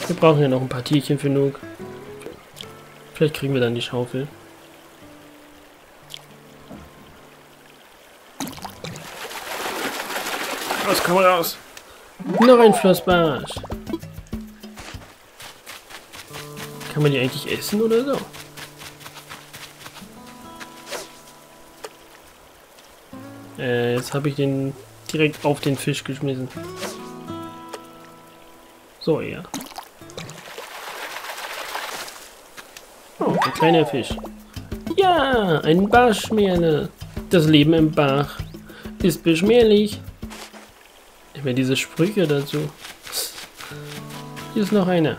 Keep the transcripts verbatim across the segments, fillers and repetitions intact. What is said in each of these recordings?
Wir brauchen ja noch ein paar Tierchen für Nook. Vielleicht kriegen wir dann die Schaufel. Los, komm raus! Noch ein Flossbarsch! Kann man die eigentlich essen oder so? Äh, jetzt habe ich den direkt auf den Fisch geschmissen. So, ja. Oh, ein kleiner Fisch. Ja, ein Barschmerle. Das Leben im Bach ist beschwerlich. Ich meine, diese Sprüche dazu. Hier ist noch einer.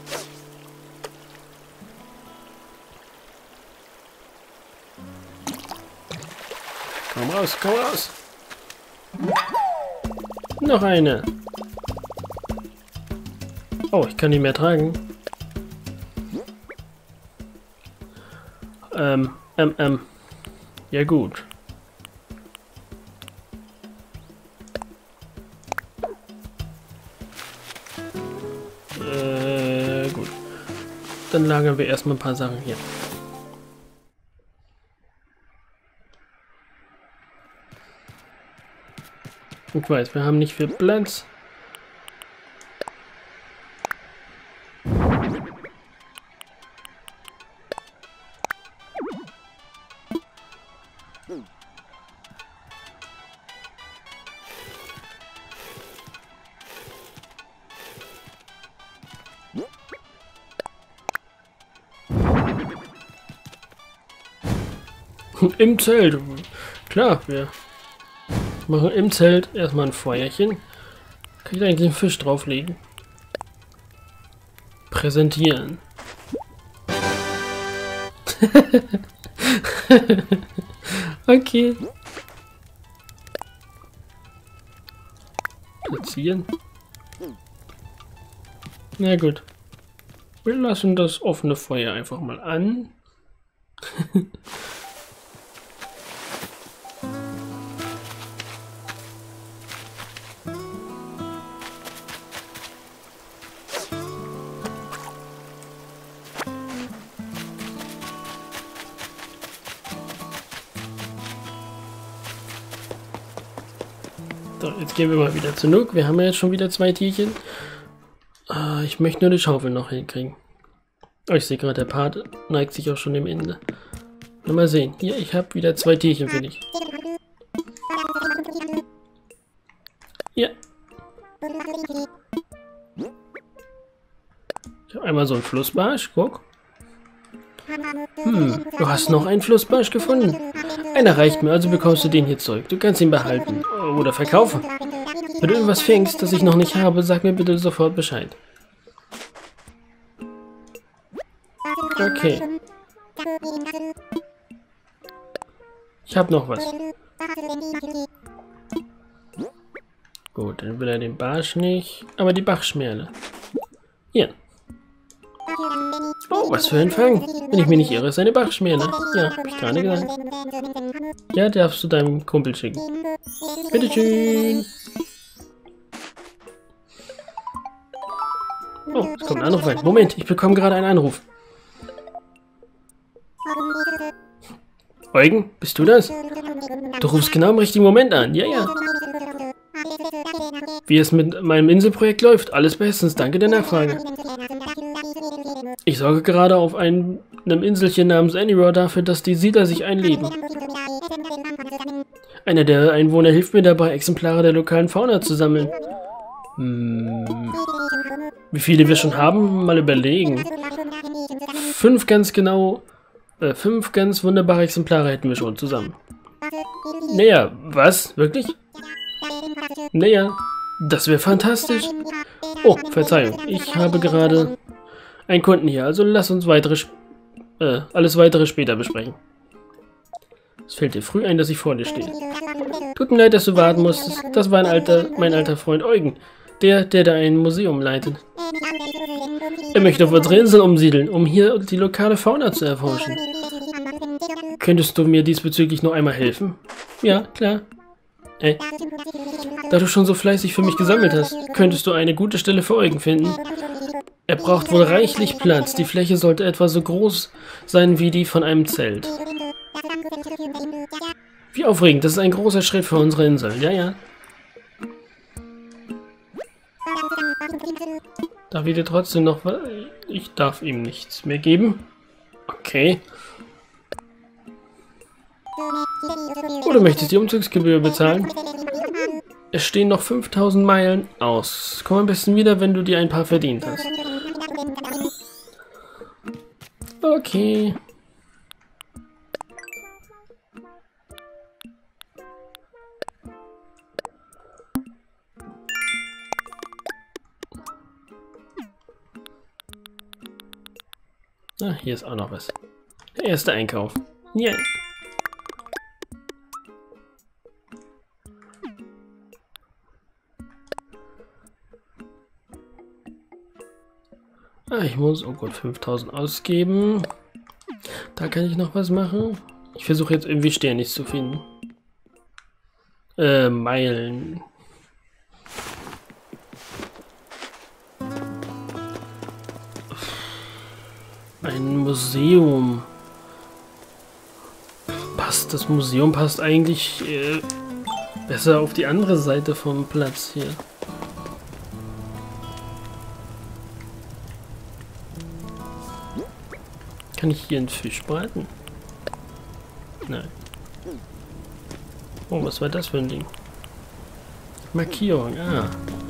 Komm raus, komm raus. Noch eine. Oh, ich kann nicht mehr tragen. Ähm, ähm, ähm. Ja gut. Äh, gut. Dann lagern wir erstmal ein paar Sachen hier. Ich weiß, wir haben nicht viel Platz. Im Zelt. Klar, wir machen im Zelt erstmal ein Feuerchen. Kann ich eigentlich den Fisch drauflegen? Präsentieren. Okay. Platzieren. Na gut. Wir lassen das offene Feuer einfach mal an. So, jetzt gehen wir mal wieder zu Nook. Wir haben ja jetzt schon wieder zwei Tierchen. Ah, ich möchte nur die Schaufel noch hinkriegen. Oh, ich sehe gerade, der Part neigt sich auch schon dem Ende. Mal sehen. Hier, ich habe wieder zwei Tierchen für dich. Ja. Ich habe einmal so einen Flussbarsch, guck. Hm, du hast noch einen Flussbarsch gefunden. Einer reicht mir, also bekommst du den hier zurück. Du kannst ihn behalten oder verkaufen. Wenn du irgendwas fängst, das ich noch nicht habe, sag mir bitte sofort Bescheid. Okay. Ich habe noch was. Gut, dann will er den Barsch nicht, aber die Bachschmerle. Hier. Oh, was für ein Fang. Wenn ich mich nicht irre, ist eine Bachschmerle. Ja, hab ich gerade gesagt. Ja, darfst du deinem Kumpel schicken. Bitteschön. Oh, es kommt ein Anruf rein. Moment, ich bekomme gerade einen Anruf. Eugen, bist du das? Du rufst genau im richtigen Moment an. Ja, ja. Wie es mit meinem Inselprojekt läuft, alles bestens. Danke der Nachfrage. Ich sorge gerade auf einem, einem Inselchen namens Anywhere dafür, dass die Siedler sich einleben. Einer der Einwohner hilft mir dabei, Exemplare der lokalen Fauna zu sammeln. Hm. Wie viele wir schon haben? Mal überlegen. Fünf ganz genau, äh, fünf ganz wunderbare Exemplare hätten wir schon zusammen. Naja, was? Wirklich? Naja, das wäre fantastisch. Oh, Verzeihung, ich habe gerade einen Kunden hier, also lass uns weitere, äh, alles weitere später besprechen. Es fällt dir früh ein, dass ich vor dir stehe. Tut mir leid, dass du warten musstest. Das war ein alter, mein alter Freund Eugen, der, der da ein Museum leitet. Er möchte auf unsere Insel umsiedeln, um hier die lokale Fauna zu erforschen. Könntest du mir diesbezüglich noch einmal helfen? Ja, klar. Ey. Da du schon so fleißig für mich gesammelt hast, könntest du eine gute Stelle für Eugen finden. Er braucht wohl reichlich Platz. Die Fläche sollte etwa so groß sein wie die von einem Zelt. Wie aufregend. Das ist ein großer Schritt für unsere Insel. Ja, ja. Darf ich dir trotzdem noch was? Ich darf ihm nichts mehr geben. Okay. Oder möchtest du die Umzugsgebühr bezahlen? Es stehen noch fünftausend Meilen aus. Komm ein bisschen wieder, wenn du dir ein paar verdient hast. Okay. Ah, hier ist auch noch was. Der erste Einkauf. Yeah. Ah, ich muss, oh Gott, fünftausend ausgeben. Da kann ich noch was machen. Ich versuche jetzt irgendwie Sterne zu finden. Äh, Meilen. Ein Museum. Passt, das Museum passt eigentlich äh, besser auf die andere Seite vom Platz hier. Kann ich hier einen Fisch braten? Nein. Oh, was war das für ein Ding? Markierung, ah.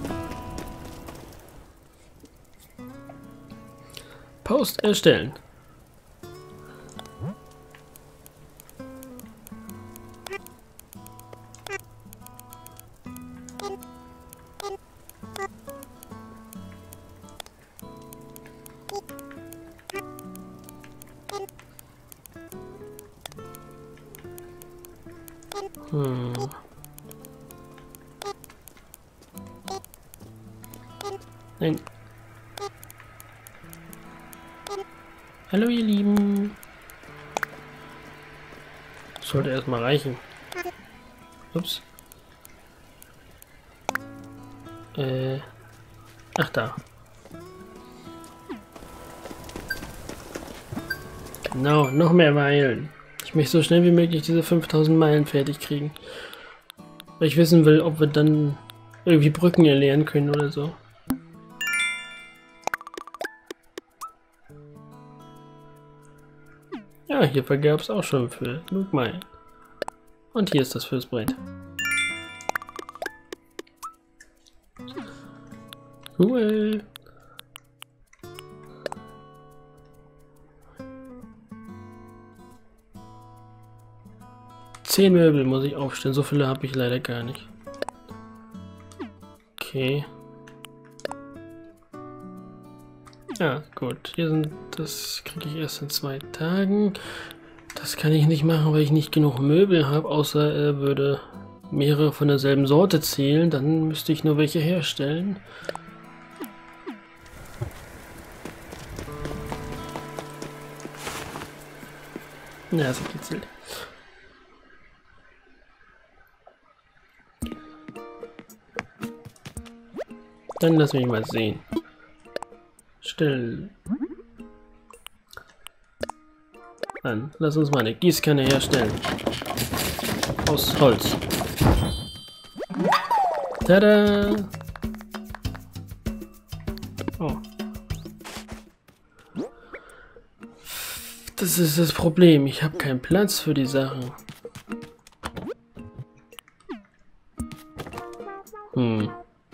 Post erstellen. Hm. Nein. Hallo ihr Lieben. Sollte erstmal reichen. Ups. Äh. Ach da. Genau, noch mehr Meilen. Ich möchte so schnell wie möglich diese fünftausend Meilen fertig kriegen. Weil ich wissen will, ob wir dann irgendwie Brücken erlernen können oder so. Ja, hier vergab es auch schon für genug Meilen. Und hier ist das fürs Brett. Cool. Zehn Möbel muss ich aufstellen, so viele habe ich leider gar nicht. Okay. Ja, gut. Hier sind, das kriege ich erst in zwei Tagen. Das kann ich nicht machen, weil ich nicht genug Möbel habe, außer er würde mehrere von derselben Sorte zählen. Dann müsste ich nur welche herstellen. Ja, so kitzelt. Dann lass mich mal sehen. Still. Dann lass uns mal eine Gießkanne herstellen. Aus Holz. Tada! Oh. Das ist das Problem. Ich habe keinen Platz für die Sachen. Hm.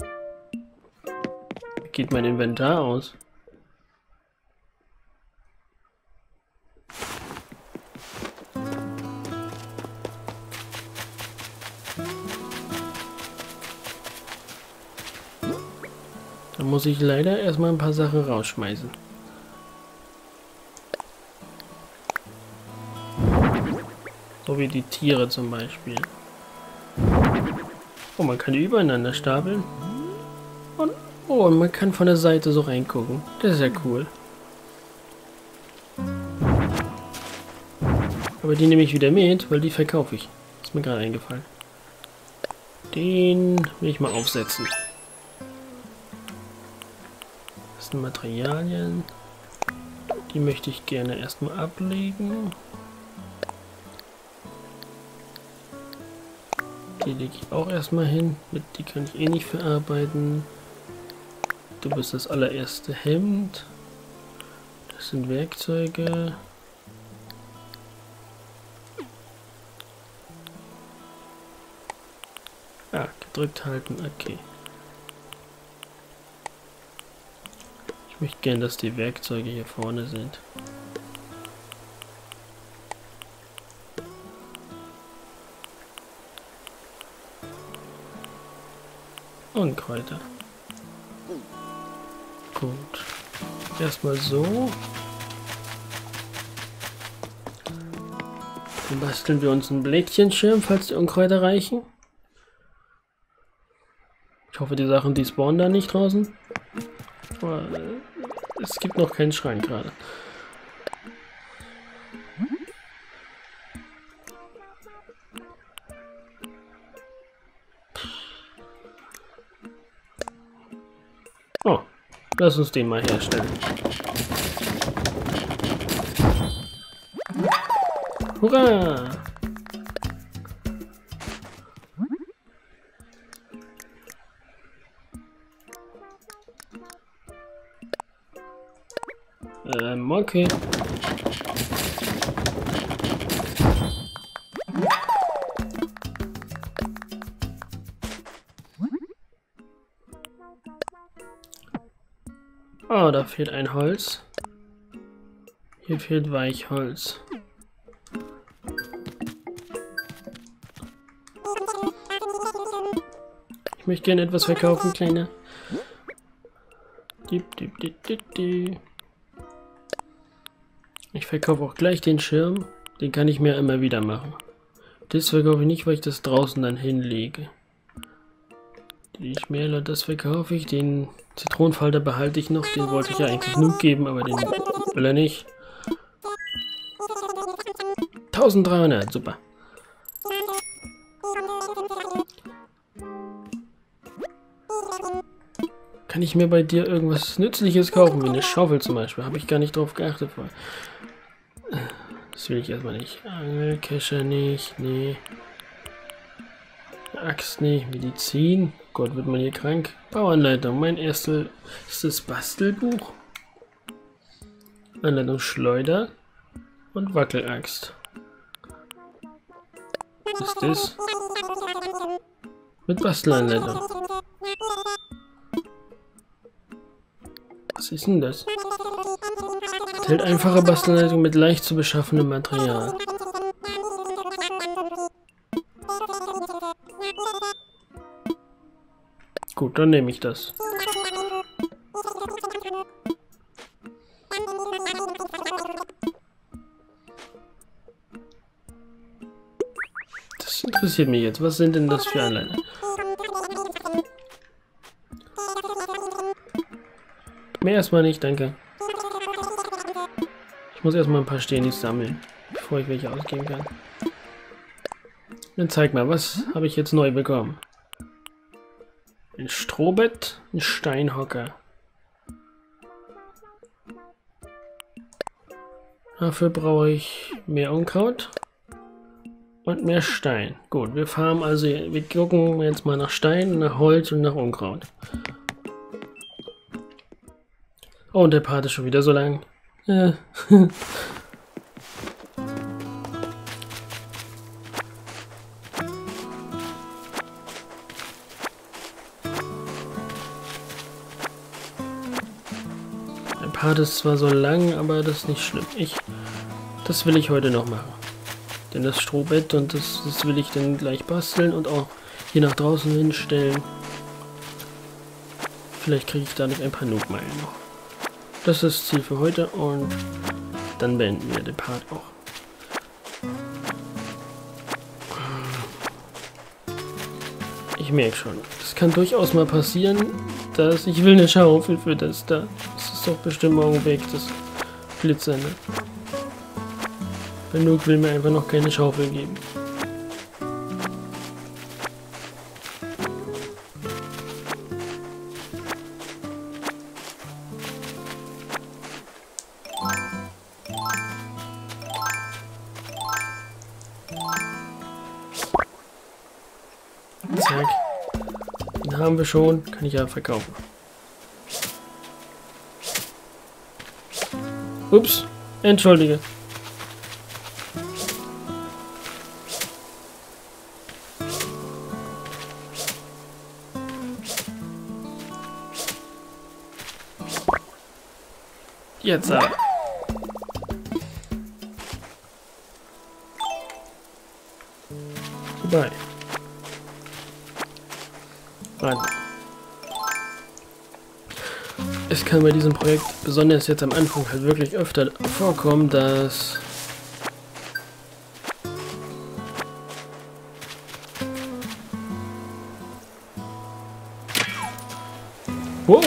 Wie geht mein Inventar aus? Da muss ich leider erstmal ein paar Sachen rausschmeißen. So wie die Tiere zum Beispiel. Oh, man kann die übereinander stapeln. Und, oh, und man kann von der Seite so reingucken. Das ist ja cool. Aber die nehme ich wieder mit, weil die verkaufe ich. Ist mir gerade eingefallen. Den will ich mal aufsetzen. Das sind Materialien. Die möchte ich gerne erstmal ablegen. Die lege ich auch erstmal hin. Mit die kann ich eh nicht verarbeiten. Du bist das allererste Hemd. Das sind Werkzeuge. Ah, gedrückt halten, okay. Ich möchte gern, dass die Werkzeuge hier vorne sind. Und Kräuter. Gut. Erstmal so. Dann basteln wir uns einen Blättchenschirm, falls die Unkräuter reichen. Ich hoffe, die Sachen, die spawnen da nicht draußen. Aber es gibt noch keinen Schrein gerade. Oh, lass uns den mal herstellen. Hurra! Ähm, okay. Oh, da fehlt ein Holz. Hier fehlt Weichholz. Ich möchte gerne etwas verkaufen, Kleiner. Dip, dip, dip, dip, dip. Ich verkaufe auch gleich den Schirm. Den kann ich mir immer wieder machen. Das verkaufe ich nicht, weil ich das draußen dann hinlege. Die Schmäler, das verkaufe ich. Den Zitronenfalter behalte ich noch. Den wollte ich ja eigentlich nur geben, aber den will er nicht. eintausenddreihundert, super. Kann ich mir bei dir irgendwas Nützliches kaufen, wie eine Schaufel zum Beispiel? Habe ich gar nicht drauf geachtet. Das will ich erstmal nicht. Angelkescher nicht, nee. Axt nicht, Medizin. Gott, wird man hier krank. Bauanleitung, mein erstes Bastelbuch. Anleitung Schleuder und Wackelaxt. Was ist das? Mit Bastelanleitung. Was ist denn das? Enthält einfache Bastelanleitung mit leicht zu beschaffendem Material. Gut, dann nehme ich das. Das interessiert mich jetzt. Was sind denn das für Anleitungen? Mehr erstmal nicht, danke. Ich muss erstmal ein paar Stenis sammeln, bevor ich welche ausgeben kann. Dann zeig mal, was habe ich jetzt neu bekommen? Ein Strohbett, ein Steinhocker. Dafür brauche ich mehr Unkraut und mehr Stein. Gut, wir farmen also, wir gucken jetzt mal nach Stein, nach Holz und nach Unkraut. Oh, und der Part ist schon wieder so lang. Ja. Der Part ist zwar so lang, aber das ist nicht schlimm. Ich, das will ich heute noch machen. Denn das Strohbett und das, das will ich dann gleich basteln und auch hier nach draußen hinstellen. Vielleicht kriege ich dadurch ein paar Noobmeilen noch. Das ist das Ziel für heute und dann beenden wir den Part auch. Ich merke schon, das kann durchaus mal passieren, dass ich will eine Schaufel für das da. Das ist doch bestimmt morgen weg, das Glitzernde. Benug will mir einfach noch keine Schaufel geben. haben wir schon. Kann ich ja verkaufen. Ups. Entschuldige. Jetzt aber. Vorbei. Warte. Es kann bei diesem Projekt, besonders jetzt am Anfang, halt wirklich öfter vorkommen, dass wow!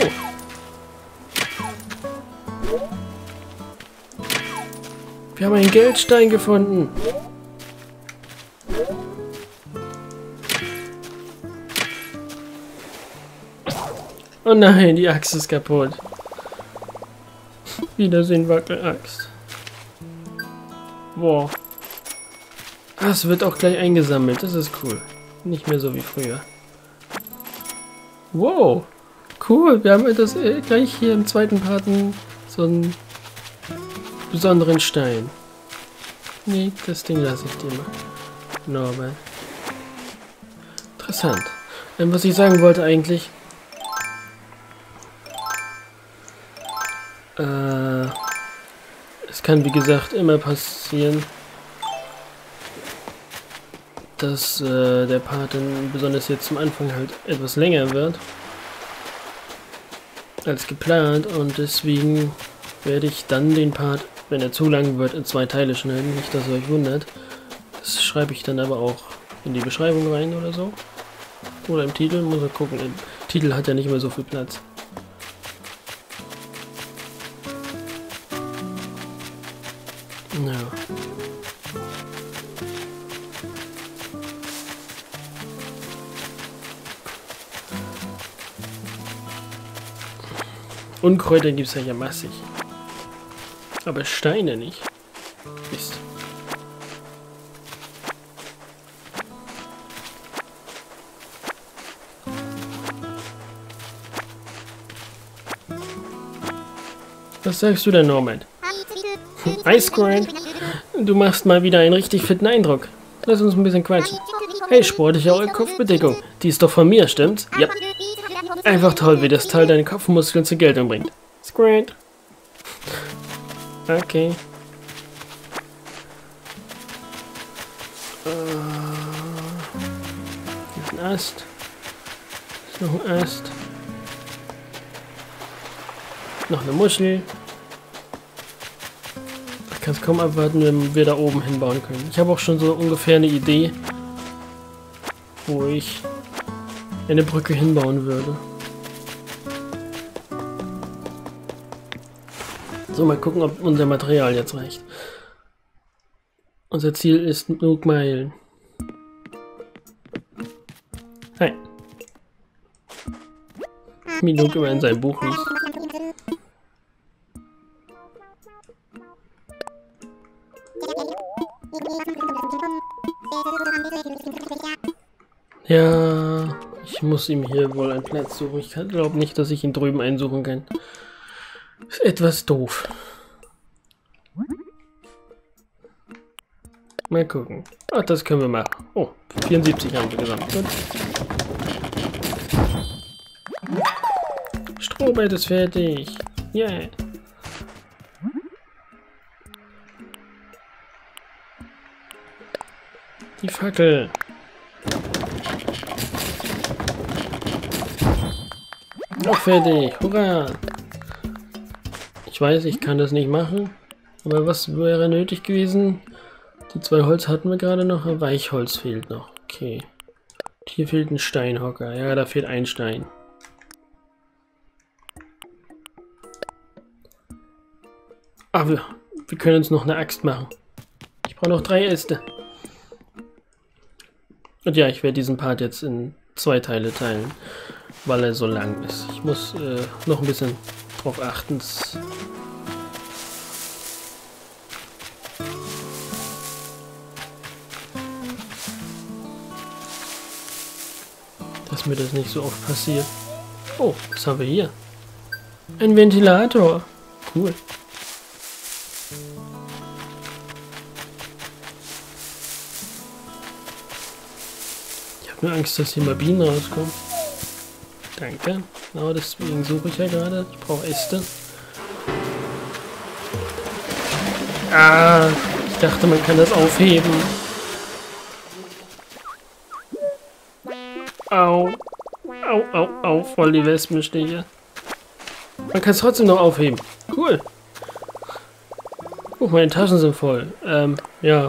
Wir haben einen Geldstein gefunden. Oh nein, die Axt ist kaputt. Wiedersehen, Wackelaxt. Wow. Ah, es wird auch gleich eingesammelt. Das ist cool. Nicht mehr so wie früher. Wow. Cool. Wir haben das äh, gleich hier im zweiten Parten so einen besonderen Stein. Nee, das Ding lasse ich dir mal. Norbert. Interessant. Ähm, was ich sagen wollte eigentlich. Äh, es kann wie gesagt immer passieren, dass äh, der Part dann besonders jetzt zum Anfang halt etwas länger wird als geplant und deswegen werde ich dann den Part, wenn er zu lang wird, in zwei Teile schneiden. Nicht, dass ihr euch wundert. Das schreibe ich dann aber auch in die Beschreibung rein oder so. Oder im Titel, muss man gucken. Im Titel hat ja nicht mehr so viel Platz. Ja. Unkräuter gibt es ja, ja massig. Aber Steine nicht. Mist. Was sagst du denn, Norman? Ice Grind, du machst mal wieder einen richtig fitten Eindruck. Lass uns ein bisschen quatschen. Hey, sportliche eure Kopfbedeckung. Die ist doch von mir, stimmt's? Ja. Einfach toll, wie das Teil deine Kopfmuskeln zur Geltung bringt. Grind. Okay. Uh, hier ist ein Ast. Ist noch ein Ast. Noch eine Muschel. Ich kann es kaum abwarten, wenn wir da oben hinbauen können. Ich habe auch schon so ungefähr eine Idee, wo ich eine Brücke hinbauen würde. So, mal gucken, ob unser Material jetzt reicht. Unser Ziel ist Nook Meilen. Hi. Wie Nook immer in seinem Buch liest. Ja, ich muss ihm hier wohl einen Platz suchen. Ich glaube nicht, dass ich ihn drüben einsuchen kann. Ist etwas doof. Mal gucken. Ach, das können wir machen. Oh, vierundsiebzig haben wir gesammelt. Gut. Strohbett ist fertig. Yeah. Die Fackel. Auch fertig. Hurra. Ich weiß, ich kann das nicht machen. Aber was wäre nötig gewesen? Die zwei Holz hatten wir gerade noch. Weichholz fehlt noch. Okay. Hier fehlt ein Steinhocker. Ja, da fehlt ein Stein. Ah, wir, wir können uns noch eine Axt machen. Ich brauche noch drei Äste. Und ja, ich werde diesen Part jetzt in zwei Teile teilen, weil er so lang ist. Ich muss äh, noch ein bisschen drauf achten. Das dass mir das nicht so oft passiert. Oh, was haben wir hier? Ein Ventilator. Cool. Ich habe nur Angst, dass hier mal Bienen rauskommen. Danke. Aber deswegen suche ich ja gerade. Ich brauche Äste. Ah, ich dachte, man kann das aufheben. Au. Au, au, au. Voll die Wespenstiche. Man kann es trotzdem noch aufheben. Cool. Oh, meine Taschen sind voll. Ähm, ja.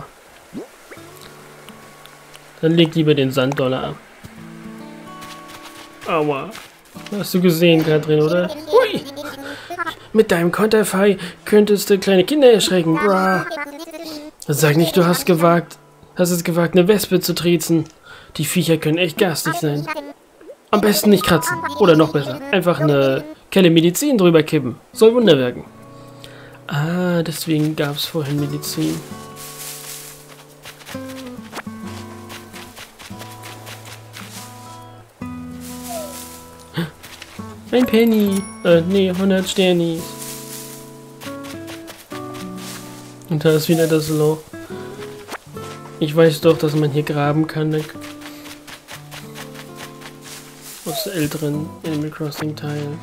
Dann leg lieber den Sanddollar ab. Aua. Hast du gesehen, Katrin, oder? Hui! Mit deinem Konterfei könntest du kleine Kinder erschrecken. Bra. Sag nicht, du hast gewagt, hast es gewagt, eine Wespe zu triezen. Die Viecher können echt garstig sein. Am besten nicht kratzen. Oder noch besser, einfach eine Kelle Medizin drüber kippen. Soll Wunder wirken. Ah, deswegen gab es vorhin Medizin. Ein Penny. Äh, nee, hundert Sternis. Und da ist wieder das Loch. Ich weiß doch, dass man hier graben kann. Aus älteren Animal Crossing Teilen.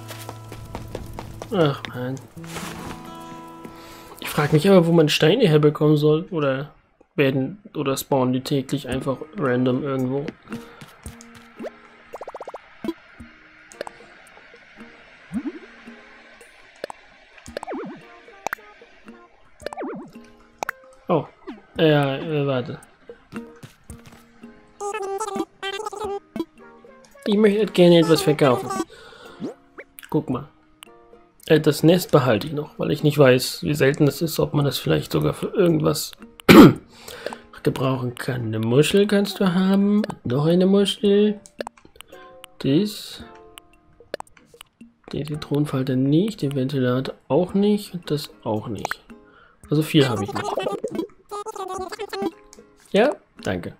Ach man. Ich frage mich aber, wo man Steine herbekommen soll. Oder werden oder spawnen die täglich einfach random irgendwo. Oh, ja, äh, warte. Ich möchte gerne etwas verkaufen. Guck mal. Äh, das Nest behalte ich noch, weil ich nicht weiß, wie selten es ist, ob man das vielleicht sogar für irgendwas gebrauchen kann. Eine Muschel kannst du haben. Noch eine Muschel. Das. Den Zitronenfalter nicht, den Ventilator auch nicht und das auch nicht. Also viel habe ich nicht. Ja, danke.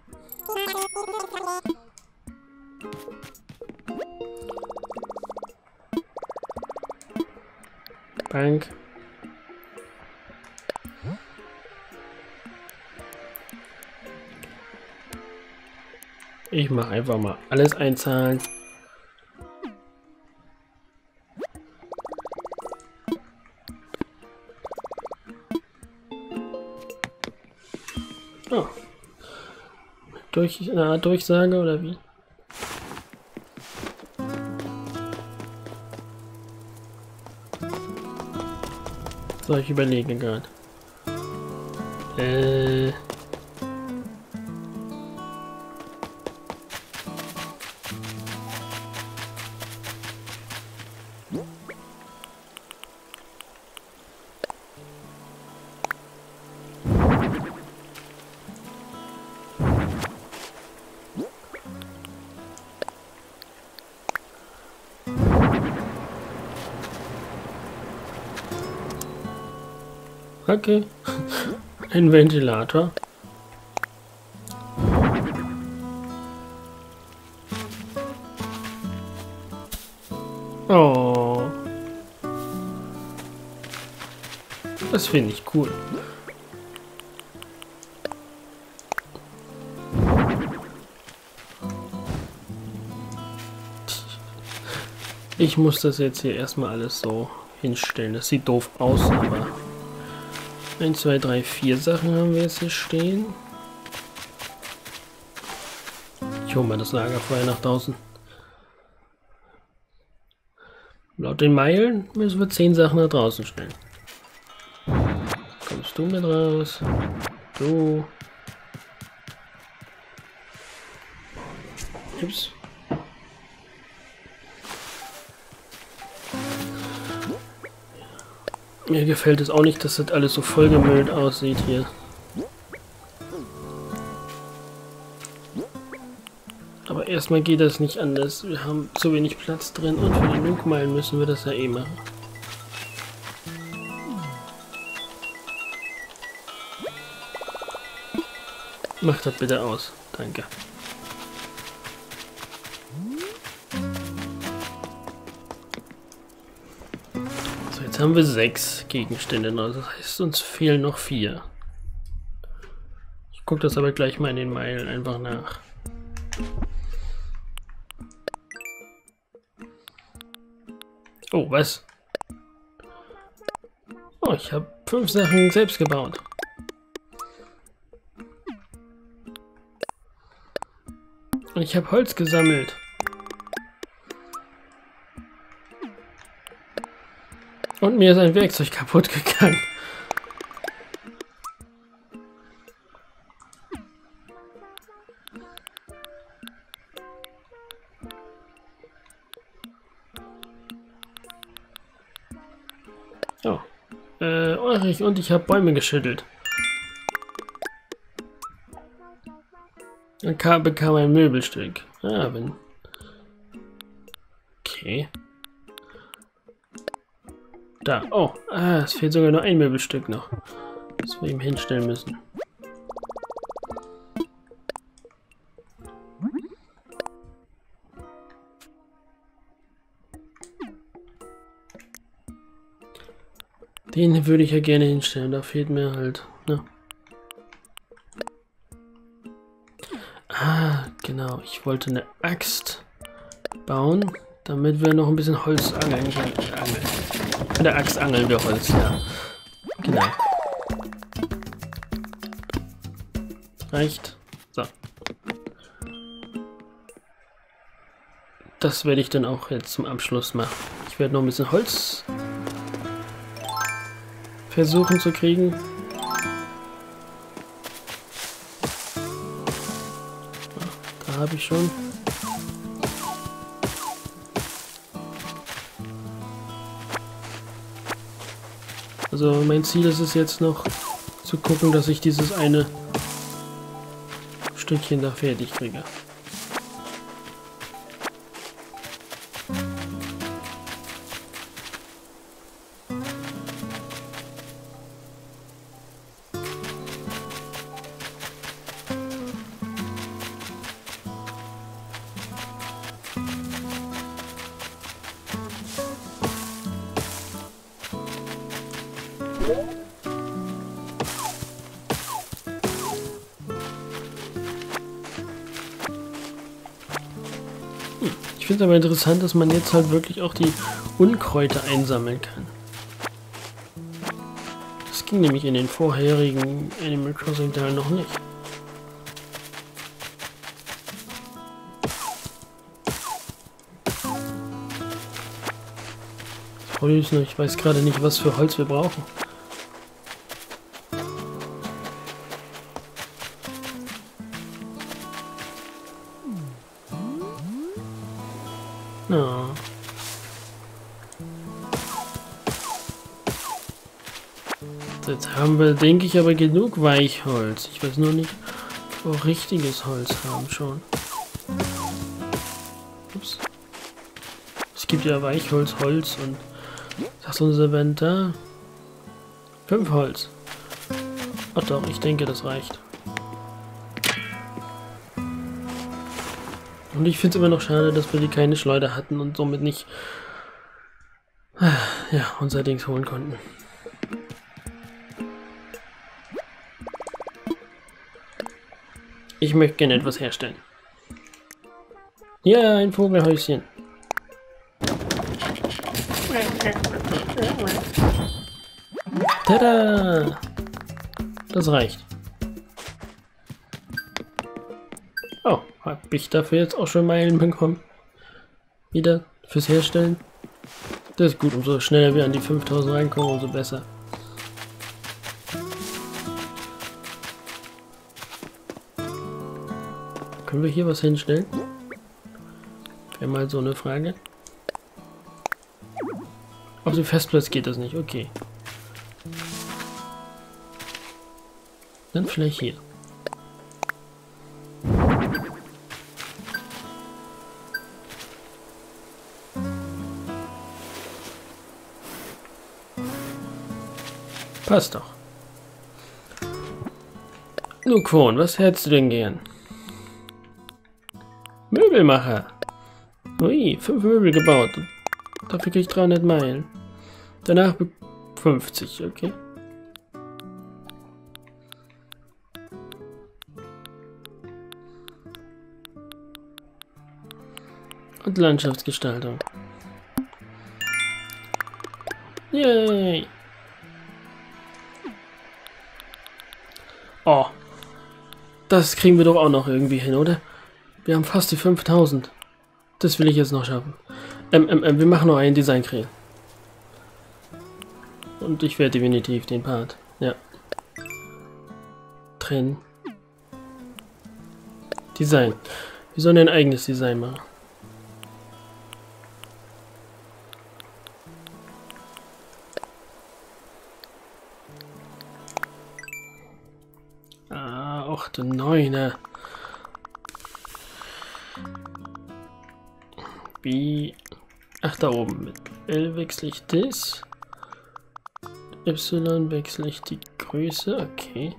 Bank. Ich mache einfach mal alles einzahlen. Oh. Durch eine Art Durchsage oder wie? So, ich überlege gerade. Äh. Okay. Ein Ventilator. Oh. Das finde ich cool. Ich muss das jetzt hier erstmal alles so hinstellen. Das sieht doof aus, aber eins, zwei, drei, vier Sachen haben wir jetzt hier stehen. Ich hole mal das Lagerfeuer nach draußen. Laut den Meilen müssen wir zehn Sachen nach draußen stellen. Kommst du mit raus? Du. Ups. Mir gefällt es auch nicht, dass das alles so vollgemüllt aussieht hier. Aber erstmal geht das nicht anders. Wir haben zu wenig Platz drin und für die Nuke-Meilen müssen wir das ja eh machen. Mach das bitte aus. Danke. So, jetzt haben wir sechs Gegenstände noch. Das heißt, uns fehlen noch vier. Ich gucke das aber gleich mal in den Meilen einfach nach. Oh, was? Oh, ich habe fünf Sachen selbst gebaut. Und ich habe Holz gesammelt. Und mir ist ein Werkzeug kaputt gegangen. Oh. Äh, Ulrich, und ich habe Bäume geschüttelt. Und kam, bekam ein Möbelstück. Ah, wenn... Okay. Da. Oh, ah, es fehlt sogar nur ein Möbelstück noch. Das wir ihm hinstellen müssen. Den würde ich ja gerne hinstellen. Da fehlt mir halt, ne? Ah, genau. Ich wollte eine Axt bauen, damit wir noch ein bisschen Holz angeln können. Mit der Axt angeln wir Holz, ja. Genau. Reicht. So. Das werde ich dann auch jetzt zum Abschluss machen. Ich werde noch ein bisschen Holz versuchen zu kriegen. Da habe ich schon. Also mein Ziel ist es jetzt noch zu gucken, dass ich dieses eine Stückchen da fertig kriege. Ich finde es aber interessant, dass man jetzt halt wirklich auch die Unkräuter einsammeln kann. Das ging nämlich in den vorherigen Animal Crossing Teilen noch nicht. Holz, ich weiß gerade nicht, was für Holz wir brauchen. Ja. Jetzt haben wir, denke ich, aber genug Weichholz. Ich weiß nur nicht, ob wir auch richtiges Holz haben schon. Ups. Es gibt ja Weichholz, Holz und... Was ist unser Event da? Fünf Holz. Ach doch, ich denke, das reicht. Und ich finde es immer noch schade, dass wir die keine Schleuder hatten und somit nicht ja, unser Dings holen konnten. Ich möchte gerne etwas herstellen. Ja, ein Vogelhäuschen. Tada! Das reicht. Oh, habe ich dafür jetzt auch schon Meilen bekommen? Wieder fürs Herstellen? Das ist gut, umso schneller wir an die fünftausend reinkommen, umso besser. Können wir hier was hinstellen? Wäre mal so eine Frage. Auf dem Festplatz geht das nicht, okay. Dann vielleicht hier. Passt doch. Nu Kwon, was hättest du denn gern? Möbelmacher. Ui, fünf Möbel gebaut. Dafür krieg ich dreihundert Meilen. Danach fünfzig, okay. Und Landschaftsgestaltung. Yay! Oh. Das kriegen wir doch auch noch irgendwie hin, oder? Wir haben fast die fünftausend. Das will ich jetzt noch schaffen. Ähm, ähm, ähm, wir machen noch einen Design-Krähen. Und ich werde definitiv den Part. Ja. Trennen. Design. Wir sollen ein eigenes Design machen. Ah, och, der Neune. Wie... Ach, da oben. Mit L wechsle ich das. Y wechsle ich die Größe. Okay.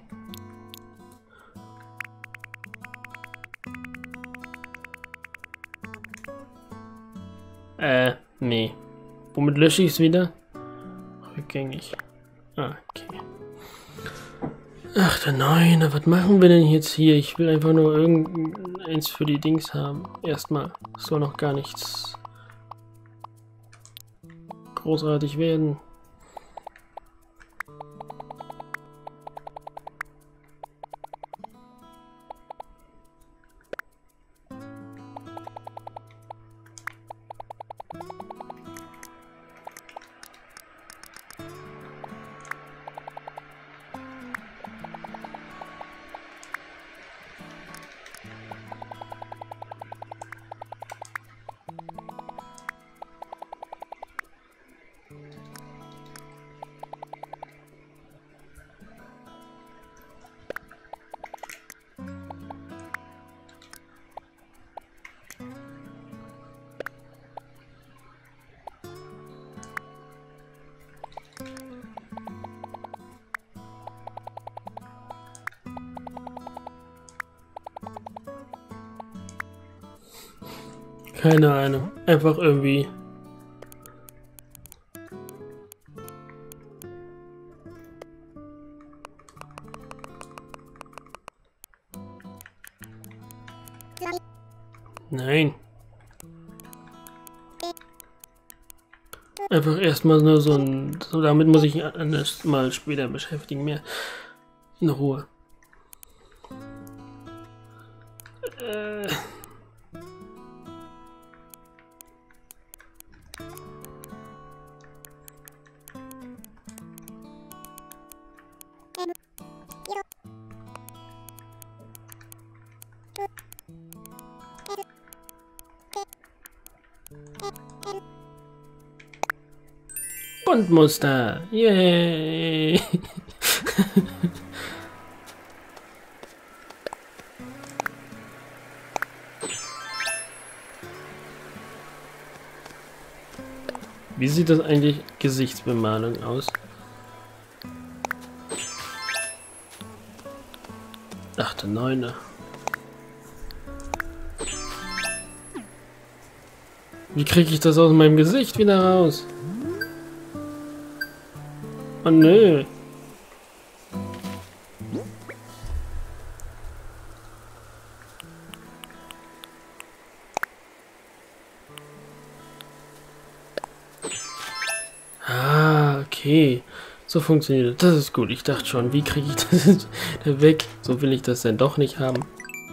Äh, nee. Womit lösche ich es wieder? Rückgängig. Ah, okay. Ach, der Neune, was machen wir denn jetzt hier? Ich will einfach nur irgendeins für die Dings haben. Erstmal. Es soll noch gar nichts großartig werden. Keine Ahnung. Einfach irgendwie. Nein. Einfach erstmal nur so ein... So, damit muss ich anders mal später beschäftigen. Mehr in Ruhe. Äh... Buntmuster! Yay! Wie sieht das eigentlich Gesichtsbemalung aus? Ach, der Neune. Wie kriege ich das aus meinem Gesicht wieder raus? Oh nö. Ah, okay. So funktioniert das. Das ist gut. Ich dachte schon, wie kriege ich das da weg? So will ich das denn doch nicht haben.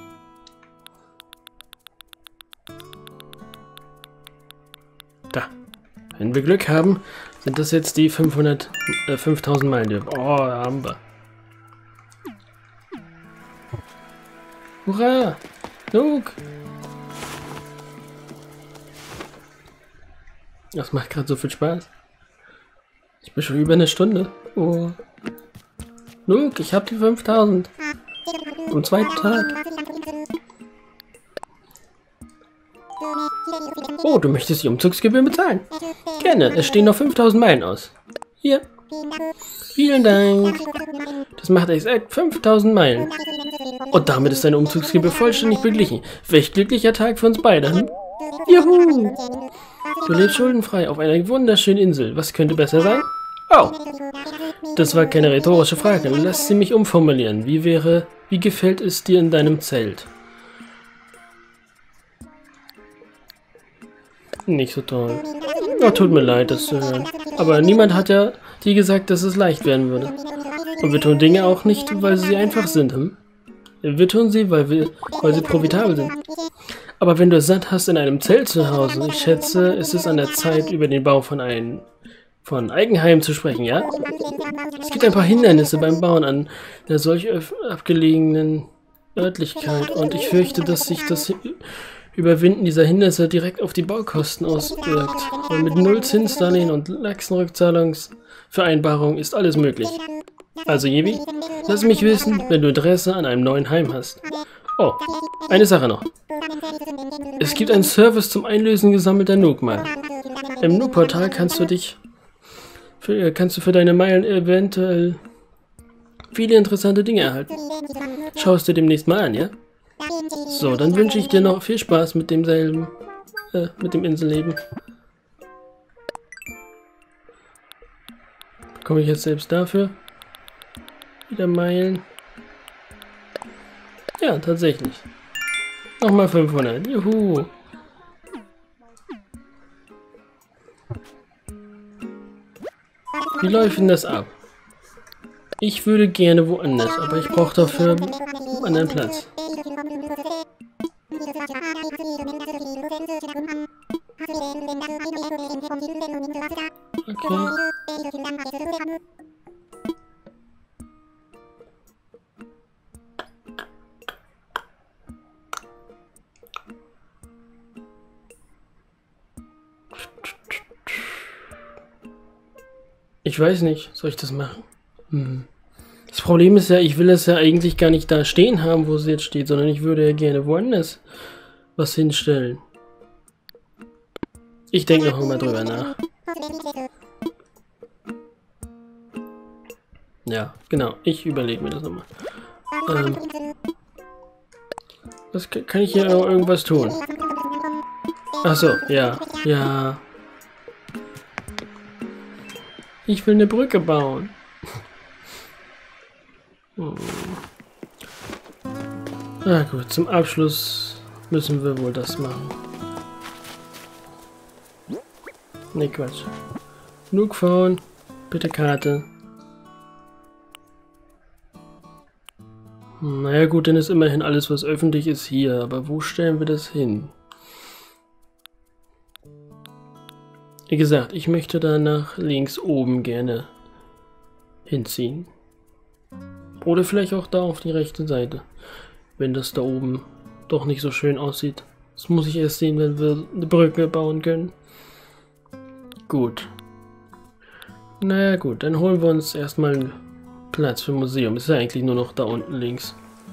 Da. Wenn wir Glück haben, sind das jetzt die fünfhundert, äh, fünftausend Meilen. Oh, da haben wir. Hurra! Luke! Das macht gerade so viel Spaß. Ich bin schon über eine Stunde. Oh. Luke, ich habe die fünftausend. Am zweiten Tag. Oh, du möchtest die Umzugsgebühr bezahlen? Gerne, es stehen noch fünftausend Meilen aus. Hier. Vielen Dank. Das macht exakt fünftausend Meilen. Und damit ist deine Umzugsgebühr vollständig beglichen. Welch glücklicher Tag für uns beide. Hm? Juhu! Du lebst schuldenfrei auf einer wunderschönen Insel. Was könnte besser sein? Oh, das war keine rhetorische Frage. Lass sie mich umformulieren. Wie wäre, wie gefällt es dir in deinem Zelt? Nicht so toll. Oh, tut mir leid, das zu hören. Aber niemand hat ja dir gesagt, dass es leicht werden würde. Und wir tun Dinge auch nicht, weil sie einfach sind, hm? Wir tun sie, weil, wir, weil sie profitabel sind. Aber wenn du es satt hast in einem Zelt zu Hause, ich schätze, es ist an der Zeit, über den Bau von einem von Eigenheim zu sprechen, ja? Es gibt ein paar Hindernisse beim Bauen an der solch abgelegenen Örtlichkeit und ich fürchte, dass sich das Überwinden dieser Hindernisse direkt auf die Baukosten auswirkt. Und mit Null-Zinsdarlehen und laxen Rückzahlungsvereinbarungen ist alles möglich. Also, Jevi, lass mich wissen, wenn du Interesse an einem neuen Heim hast. Oh, eine Sache noch. Es gibt einen Service zum Einlösen gesammelter Nook-Meilen. Im Nook-Portal kannst du dich für, kannst du für deine Meilen eventuell viele interessante Dinge erhalten. Schau es dir demnächst mal an, ja? So, dann wünsche ich dir noch viel Spaß mit demselben, äh, mit dem Inselleben. Bekomme ich jetzt selbst dafür wieder Meilen? Ja, tatsächlich. Nochmal fünfhundert. Juhu. Wie läuft denn das ab? Ich würde gerne woanders, aber ich brauche dafür einen anderen Platz. Okay. Ich weiß nicht, soll ich das machen? Hm. Das Problem ist ja, ich will es ja eigentlich gar nicht da stehen haben, wo es jetzt steht, sondern ich würde ja gerne woanders was hinstellen. Ich denke noch mal drüber nach. Ja, genau, ich überlege mir das nochmal. Ähm, was kann ich hier irgendwas tun? Achso, ja, ja. Ich will eine Brücke bauen. Hm. Na gut, zum Abschluss müssen wir wohl das machen. Ne, Quatsch. Nook Phone, bitte Karte. Hm, naja gut, dann ist immerhin alles, was öffentlich ist, hier. Aber wo stellen wir das hin? Wie gesagt, ich möchte da nach links oben gerne hinziehen. Oder vielleicht auch da auf die rechte Seite, wenn das da oben doch nicht so schön aussieht. Das muss ich erst sehen, wenn wir eine Brücke bauen können. Gut. Naja gut, dann holen wir uns erstmal einen Platz für Museum. Ist ja eigentlich nur noch da unten links.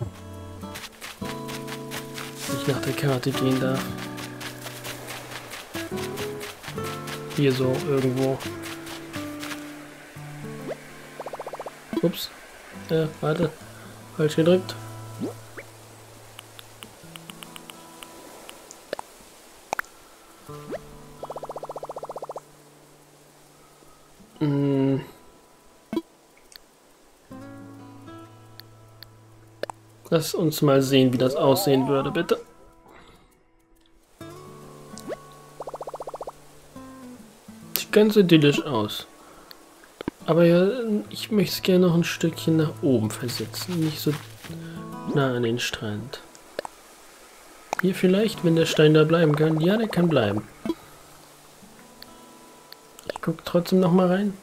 Wenn ich nach der Karte gehen darf. Hier so irgendwo. Ups. Ja, warte. Falsch gedrückt. Hm. Lass uns mal sehen, wie das aussehen würde, bitte. Ganz idyllisch aus. Aber ja, ich möchte es gerne noch ein Stückchen nach oben versetzen. Nicht so nah an den Strand. Hier vielleicht, wenn der Stein da bleiben kann. Ja, der kann bleiben. Ich gucke trotzdem noch mal rein.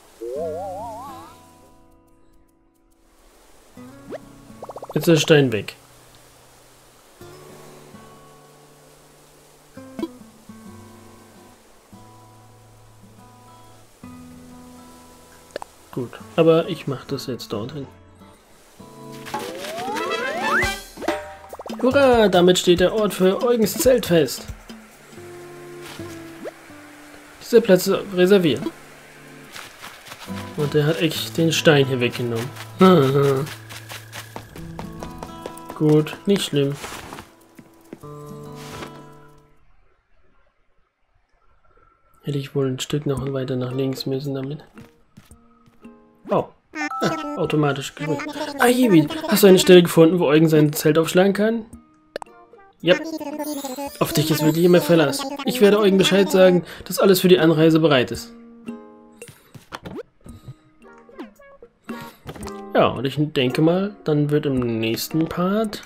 Jetzt ist der Stein weg. Gut, aber ich mache das jetzt dorthin. Hurra, damit steht der Ort für Eugens Zelt fest. Dieser Platz ist reserviert. Und er hat echt den Stein hier weggenommen. Gut, nicht schlimm. Hätte ich wohl ein Stück noch weiter nach links müssen damit. Oh. Ah, automatisch gedrückt. Ah, Jebi, hast du eine Stelle gefunden, wo Eugen sein Zelt aufschlagen kann? Ja. Auf dich ist wirklich immer Verlass. Ich werde Eugen Bescheid sagen, dass alles für die Anreise bereit ist. Ja, und ich denke mal, dann wird im nächsten Part,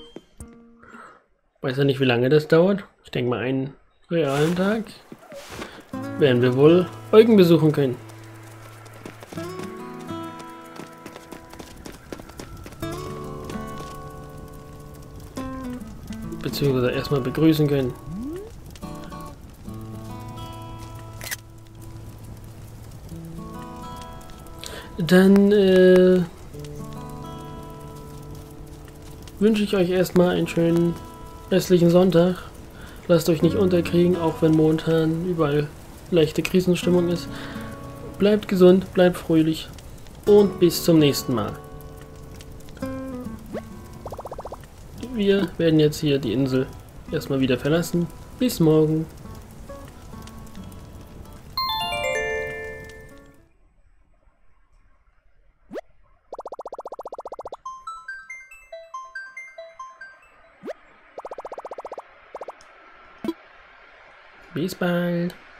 weiß ja nicht, wie lange das dauert, ich denke mal einen realen Tag, werden wir wohl Eugen besuchen können. Beziehungsweise erstmal begrüßen können. Dann äh, wünsche ich euch erstmal einen schönen restlichen Sonntag. Lasst euch nicht unterkriegen, auch wenn momentan überall leichte Krisenstimmung ist. Bleibt gesund, bleibt fröhlich und bis zum nächsten Mal. Wir werden jetzt hier die Insel erstmal wieder verlassen. Bis morgen. Bis bald.